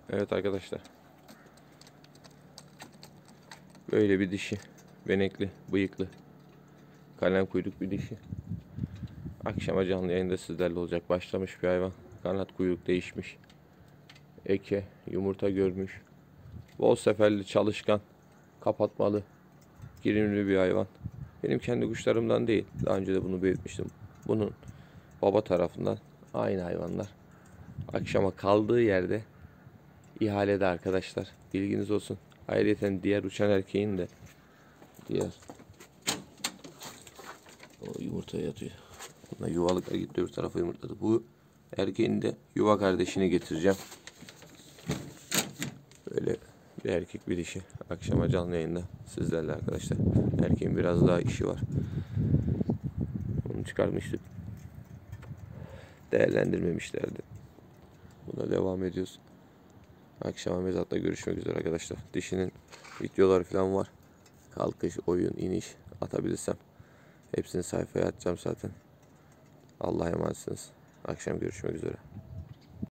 Evet arkadaşlar. Böyle bir dişi. Benekli, bıyıklı. Kalem kuyruk bir dişi. Akşama canlı yayında sizlerle olacak. Başlamış bir hayvan. Kanat kuyruk değişmiş. Eke, yumurta görmüş. Bol seferli, çalışkan, kapatmalı, girimli bir hayvan. Benim kendi kuşlarımdan değil. Daha önce de bunu belirtmiştim. Bunun baba tarafından aynı hayvanlar. Akşama kaldığı yerde ihalede arkadaşlar. Bilginiz olsun. Ayrıca diğer uçan erkeğin de o yumurtaya yatıyor. Buna yuvalıkla gitti, öbür tarafa yumurtladı. Bu erkeğin de yuva kardeşini getireceğim. Böyle bir erkek bir dişi. Akşama canlı yayında sizlerle arkadaşlar. Erkeğin biraz daha işi var. Onu çıkarmıştık. Değerlendirmemişlerdi. Buna devam ediyoruz. Akşama mezatta görüşmek üzere arkadaşlar. Dişinin videoları falan var. Kalkış, oyun, iniş atabilirsem hepsini sayfaya atacağım zaten. Allah'a emanetsiniz. Akşam görüşmek üzere.